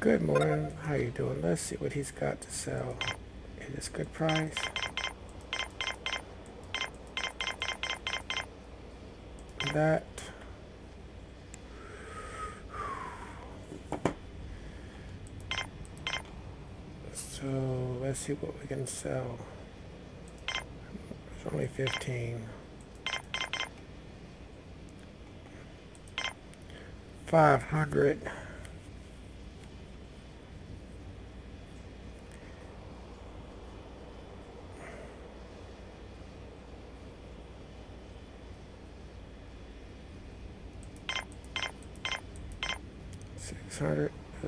Good morning. How you doing? Let's see what he's got to sell. It is good price. That. So let's see what we can sell. It's only 15. 500. $600.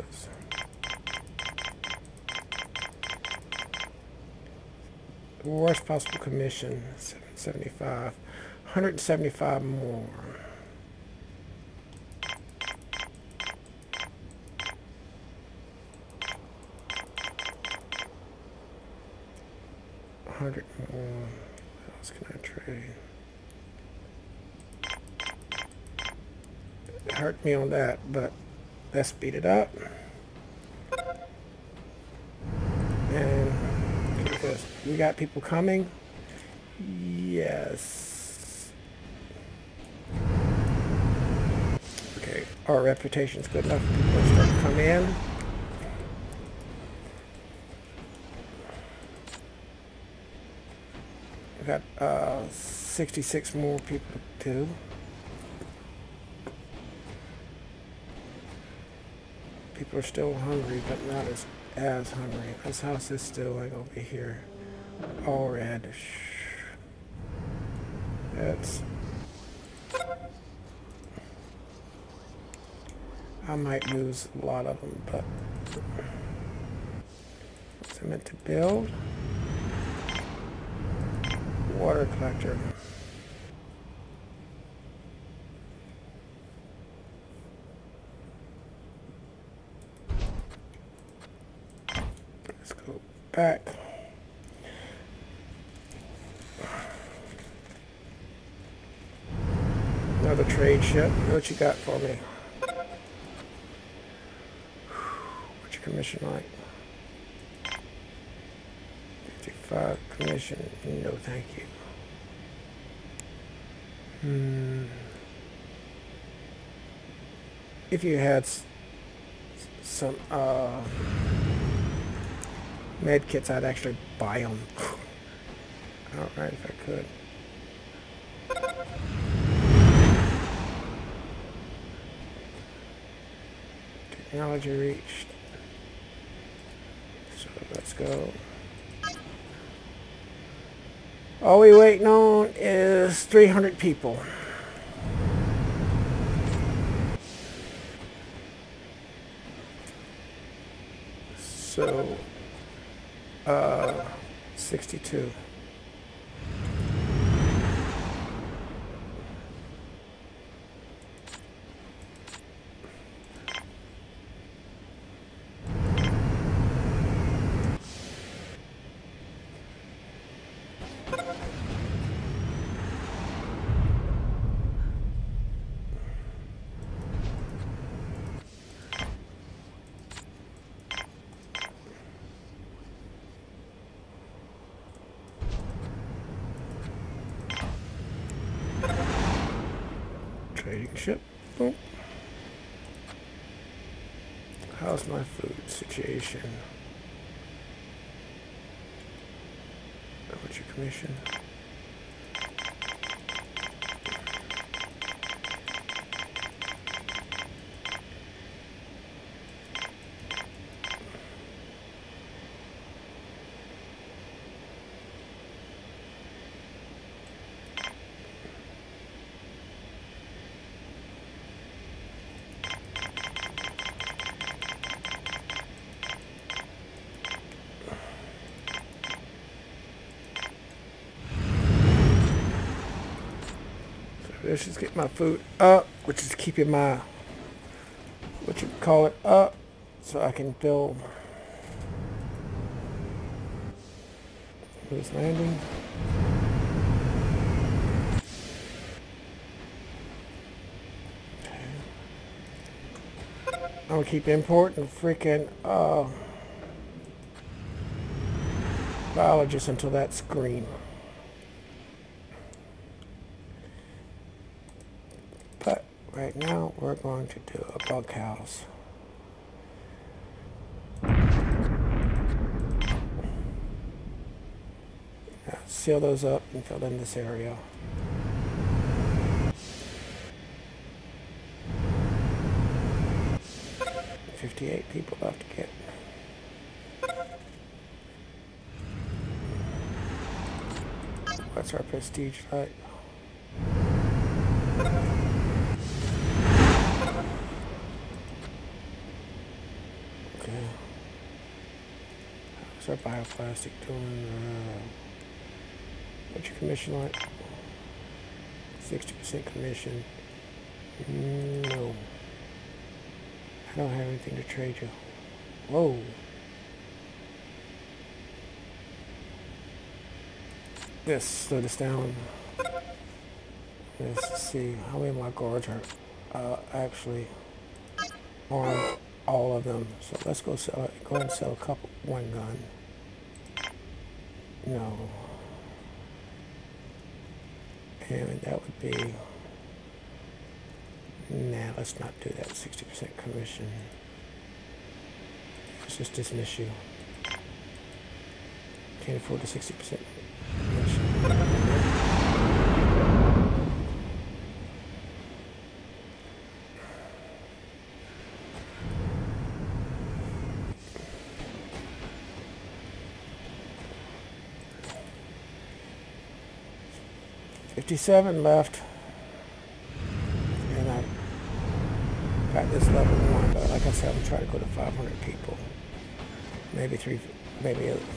Worst possible commission, 775. 175 more. $100 more. What else can I trade? It hurt me on that, but let's speed it up. And because we got people coming. Yes. Okay, our reputation's good enough. People are starting to come in. We got 66 more people too. People are still hungry, but not as hungry. This house is still like over here, all red. That's. I might lose a lot of them, but what's I meant to build? Water collector. Let's go back. Another trade ship. What you got for me? What's your commission like? 55 commission. No, thank you. If you had some med kits, I'd actually buy them. Alright, if I could. Technology reached. So let's go. All we waiting on is 300 people. So, 62. Trading ship. Boom. How's my food situation? What's your commission? Let's just get my food up, which is keeping my, what you call it, up, so I can build this landing. I'll keep importing freaking biologists until that's green. But right now we're going to do a bug house. Now, seal those up and fill in this area. $58 people left to get. What's our prestige like? Okay. How's our bioplastic doing? What's your commission like? 60% commission. No. I don't have anything to trade you. Whoa. This slowed us down. Let's see how many of my guards are actually on all of them. So let's go sell. Go ahead and sell a couple. One gun. No. And that would be. Nah, let's not do that. 60% commission. Let's just dismiss you. Can't afford the 60% commission. $57 left. And I got this level 1, but like I said, I'm trying to go to 500 people. Maybe 3, maybe a,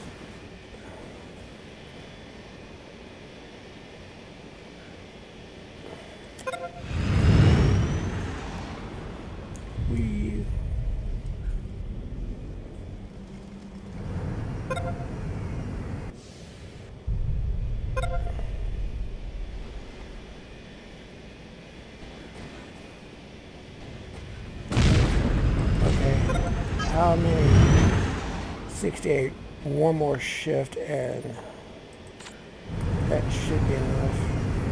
how many? 68. One more shift and that should be enough.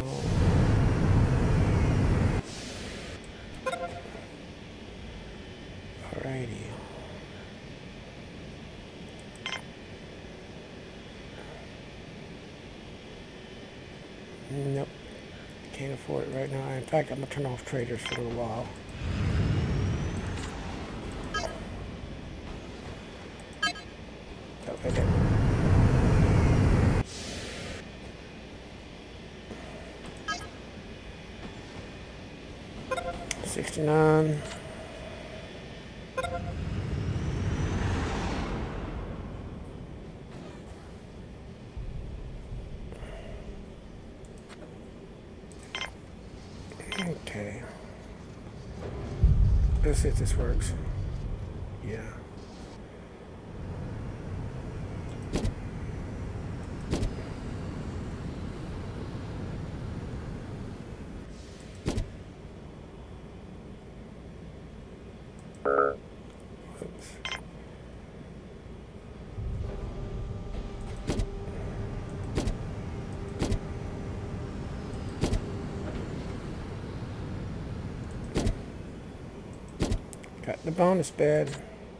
Alrighty. Nope. Can't afford it right now. In fact, I'm going to turn off traders for a little while. Okay. 69. Okay. Let's see if this works. Yeah. Got the bonus bed.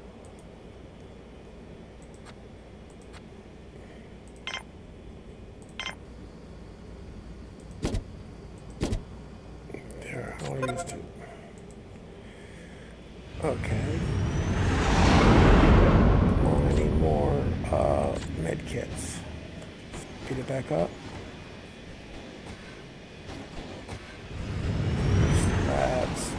There, I'll use two. Okay. I need more med kits. Get it back up. Slabs.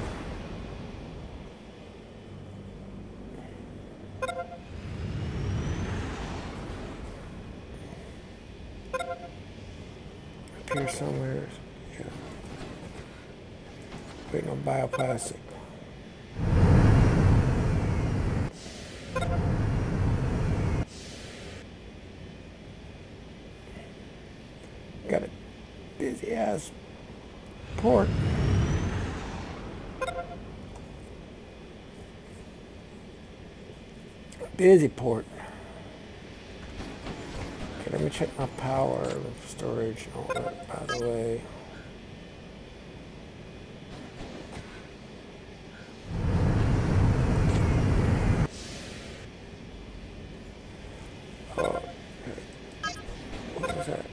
Up here somewhere. Yeah. Waiting on bioplastic. Got a busy ass port. Busy port. Okay, let me check my power, storage, and all that, by the way. Oh, what was that?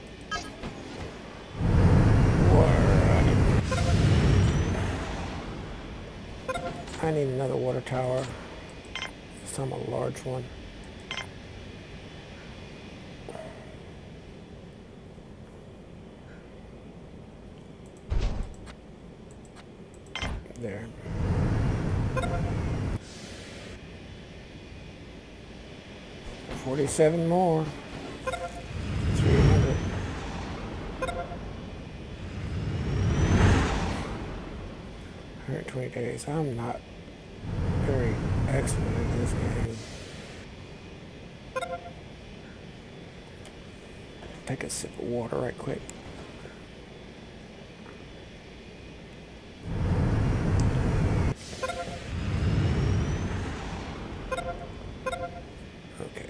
Water. I need another water tower. This time a large one. There. $47 more. 300. 120 days. I'm not very excellent at this game. Take a sip of water right quick. Okay.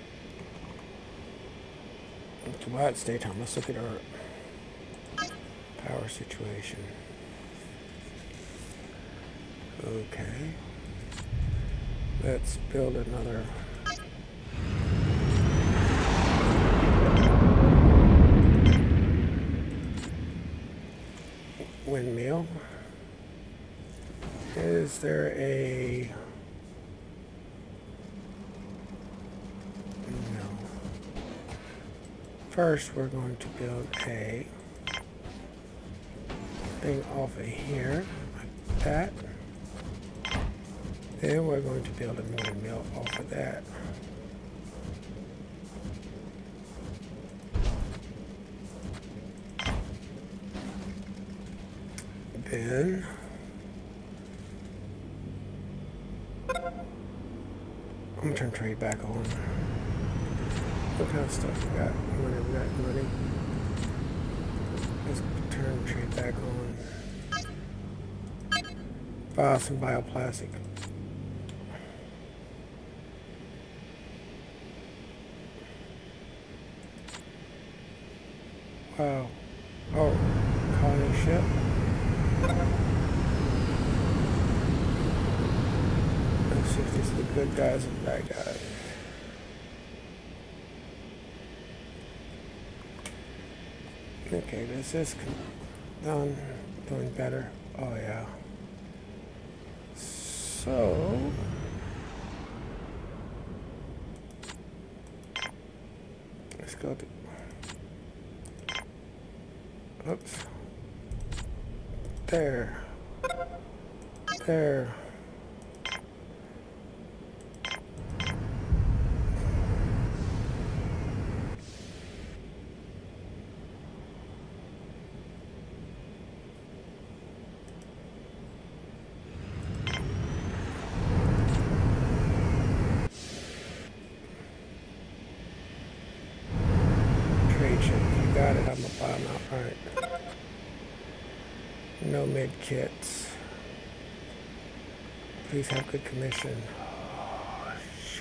While it's daytime, let's look at our power situation. Okay. Let's build another windmill. Is there a... No. First, we're going to build a thing off of here, like that. Then we're going to build a windmill off of that. Then I'm gonna turn trade back on. What kind of stuff we got? We got money. Let's turn trade back on. Buy some bioplastic. Wow. Oh, colony ship. Let's see if these are the good guys and bad guys. Okay, this is done. Doing better. Oh yeah. So let's go to... Oops. There. There. Trade ship. You got it. I'm gonna buy them out. Alright. No mid kits. Please have good commission. Oh, shoot.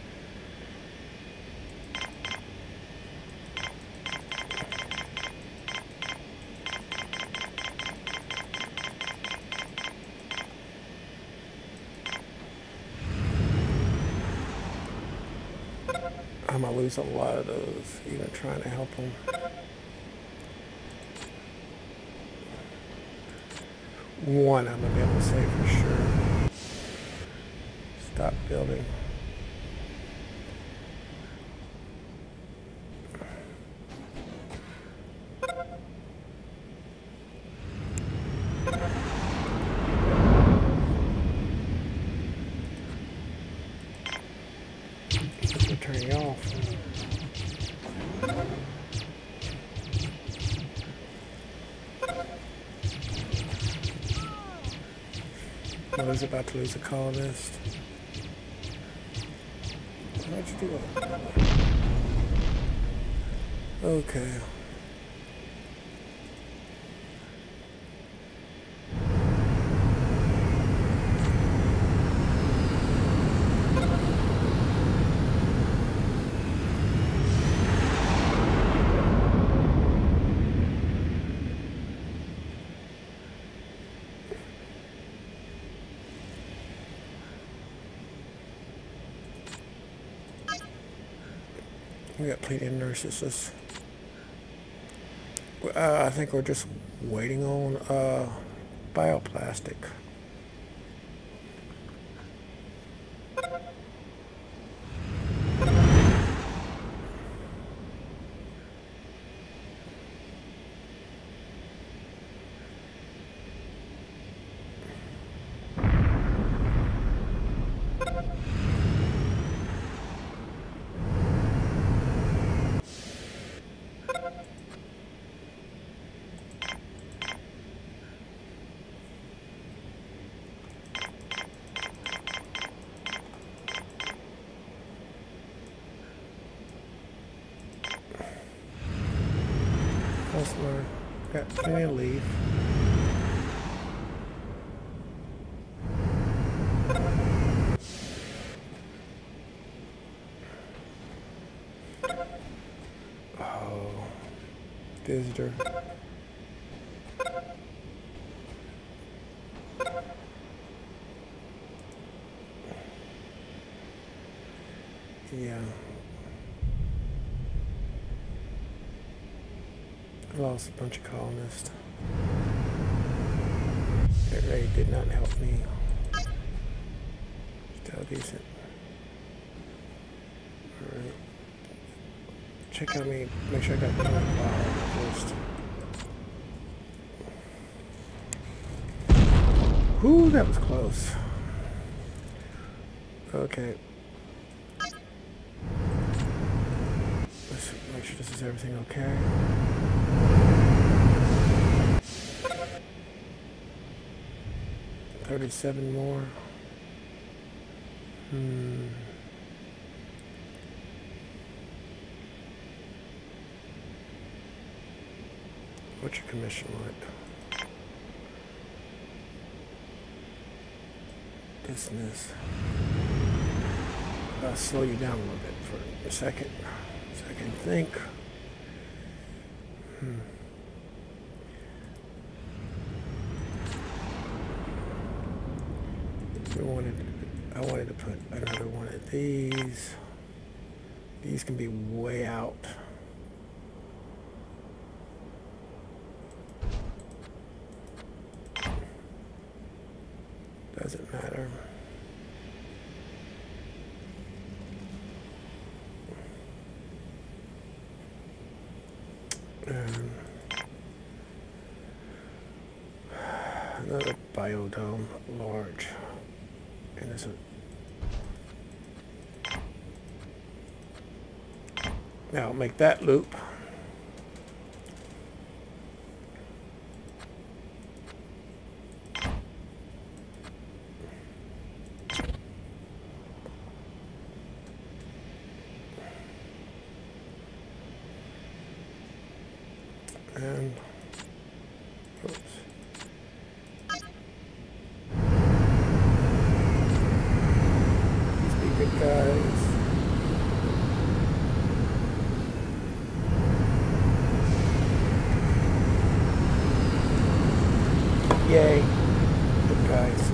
I'm gonna lose a lot of those, even trying to help them. One I'm gonna be able to say for sure. Stop building. We're turning off. I was about to lose a colonist. Why'd you do that? Okay. We got plenty of nurses. I think we're just waiting on bioplastic. Customer got plenty of leave. Oh, visitor. Yeah. I lost a bunch of colonists. That raid did not help me. Still decent. Alright. Check out me, make sure I got the file list. Whew, that was close. Okay. Let's make sure this is everything okay. $37 more. What's your commission like? Dismiss. I'll slow you down a little bit for a second so I can think. I wanted to put another one of these. These can be way out. Doesn't matter. Another biodome, large. And this one. Now make that loop. And oops. These be good guys. Yay. Good guys.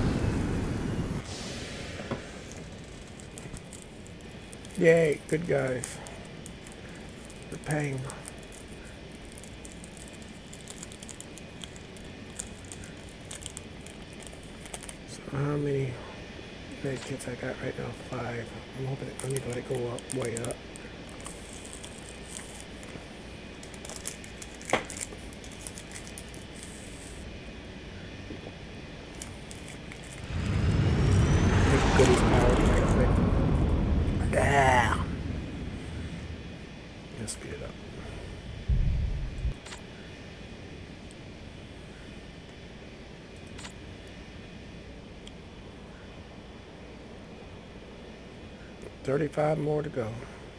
Yay, good guys. They're paying. So how many med kits I got right now? 5. I'm hoping I need to let it go up, way up. Goodies powered right quick. Ah. Let's speed it up. $35 more to go.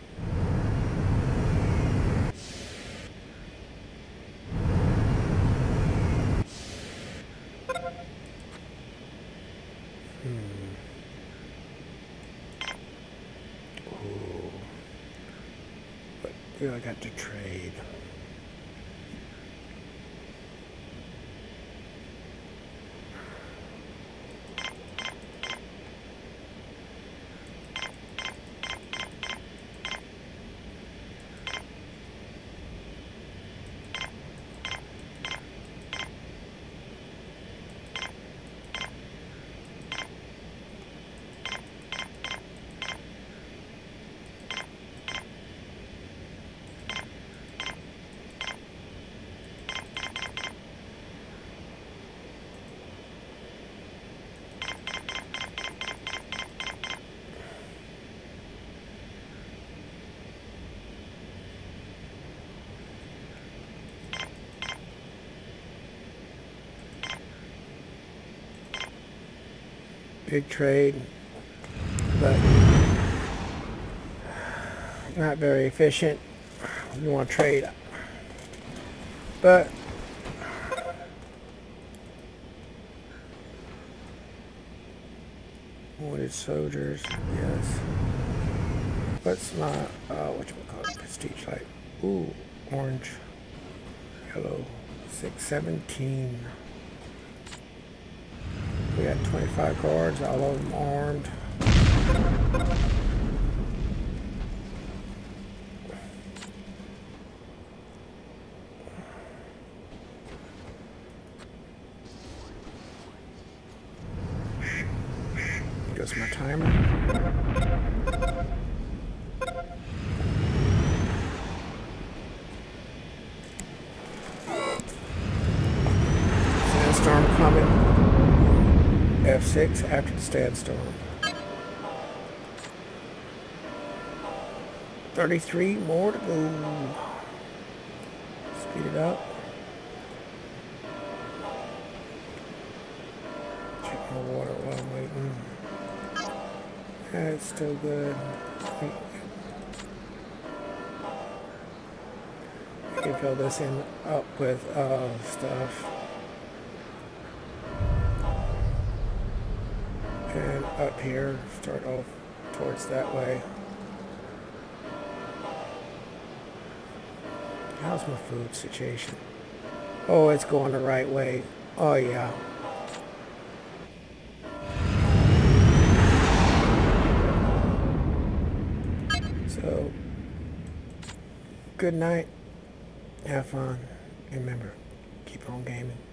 Who I got to trade? big trade, but not very efficient. You want to trade, but wounded soldiers, yes. What's my whatchamacallit, prestige light? Ooh, orange, yellow, 617. We got 25 guards, all of them armed. Goes my timer. Sandstorm coming. F6 after the sandstorm. 33 more to go. Speed it up. Check my water while I'm waiting. Yeah, it's still good. I can fill this in up with stuff. And up here, start off towards that way. How's my food situation? Oh, it's going the right way. Oh, yeah. So, good night. Have fun. And remember, keep on gaming.